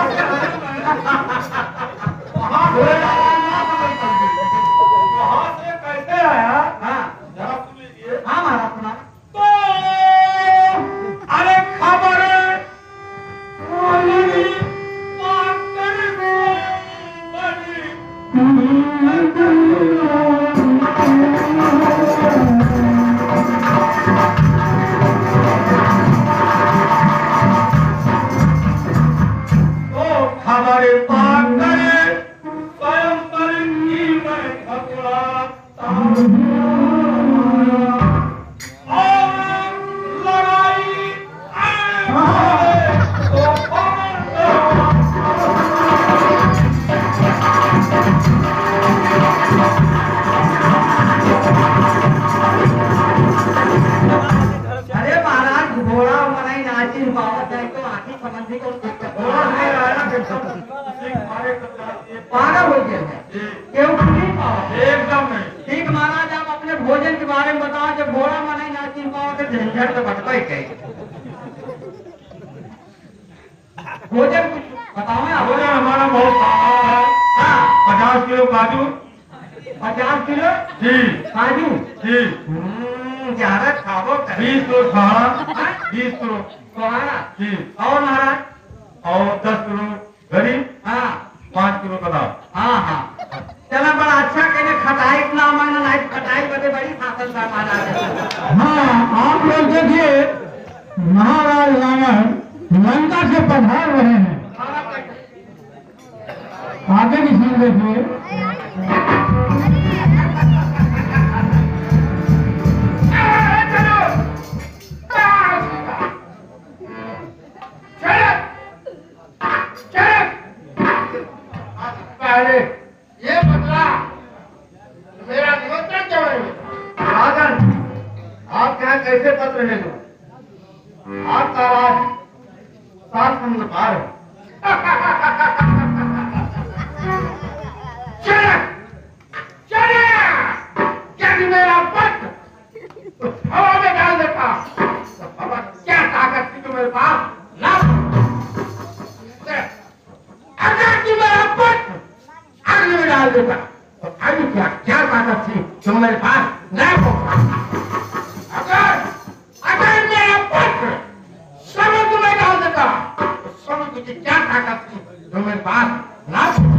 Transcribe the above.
कैसे आया? हाँ जरा सुन लीजिए। हाँ महाराज सुना। तो अरे खबर हमारे पाकर स्वयं पर की मैं घबराता और लड़ाई अरे महाराज घोड़ा मनाई नाची बाबा जाए तो आखिर संबंधी को पागल हो गया एकदम नहीं। ठीक महाराज आप अपने भोजन के बारे में बताओ। जब घोड़ा मनाई नाची पाओ तो झंझट तो भटका ही कहीं। भोजन कुछ बताओ यार। भोजन हमारा बहुत है। हाँ 50 किलो काजू। 50 किलो जी काजू जी। ज्यादा खाओ। 20 किलो खाना। 20 किलो खाना जी। और महाराज और 10 किलो गरीब। हाँ 5 किलो बताओ। हाँ हाँ चला बड़ा अच्छा कहने खटाई इतना मांगना नहीं। खटाई बदे बड़ी शासन का महाराज। हाँ आप लोग देखिए महाराज रावण लंका से पधार रहे हैं। आगे की सीन देखिए। पहले ये बदला मेरा निमंत्रण क्यों है? राजन आप यहाँ कैसे पत्र है? आपका राज 7 समुद्र पार है। यदि मेरा पत्र हवा में डाल देता तो हवा क्या ताकत थी तुम्हारे पास? ना अगर तू मेरा पत्र आग में डाल देता तो अभी क्या ताकत थी तुम्हारे पास? ना अगर मेरा पत्र समुद्र में डाल देता तो समुद्र की क्या ताकत थी तुम्हारे पास? ना